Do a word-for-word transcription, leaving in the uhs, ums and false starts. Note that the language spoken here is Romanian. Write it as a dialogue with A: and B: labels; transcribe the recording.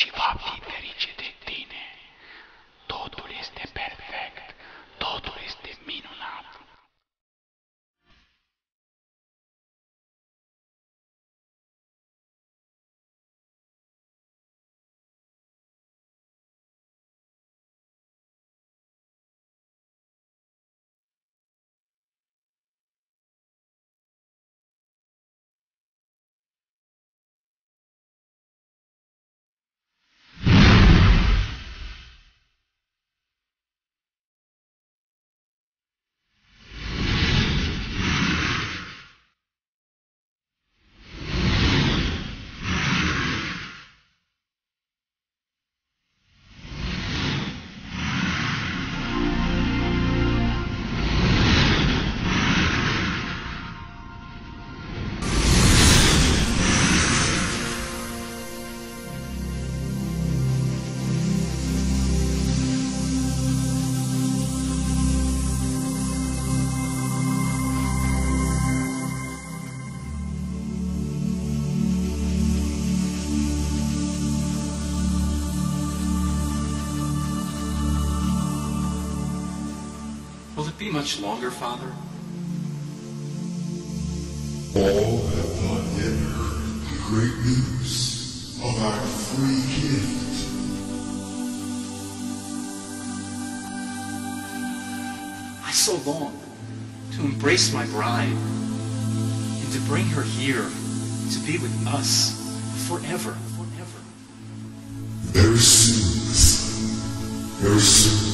A: și va fi ferice de tine. Totul este perfect, totul este minunat.
B: Will it be much longer, Father?
C: All have not yet heard the great news of our free gift.
B: I so long to embrace my bride and to bring her here to be with us forever. Forever.
C: Very soon, very soon.